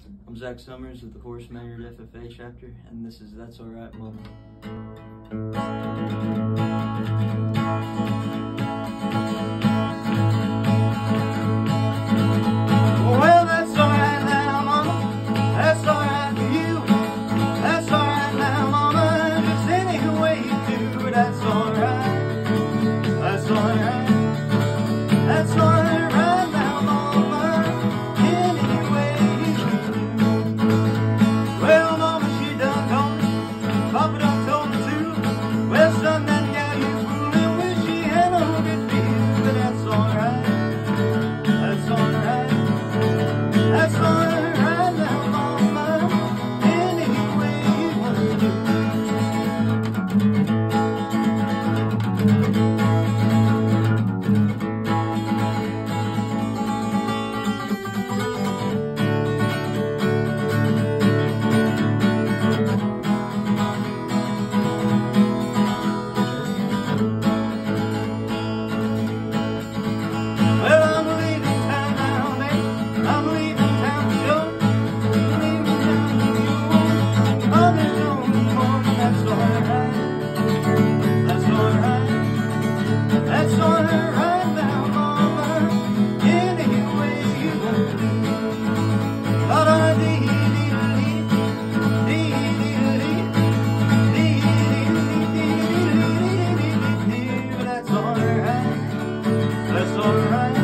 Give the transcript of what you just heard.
I'm Zach Summers of the Horace Maynard FFA chapter, and this is That's Alright Mama. Well, that's alright now, Mama. That's alright for you. That's alright now, Mama. Just any way you do, that's alright. That's alright. That's alright right now, Mama. Any way you do. Well, Mama, she done told me. Papa done told me too. Well, son, that gal you fooling with, she had no good feel. But that's alright. That's alright. That's alright right now, Mama. Any way you want to do. Well, I'm leaving town now, babe. I'm leaving town for sure. I'm leaving town for you. Oh, there's no more. That's alright. That's alright. That's alright right now, Mama. Any way you want to. That's alright. That's alright.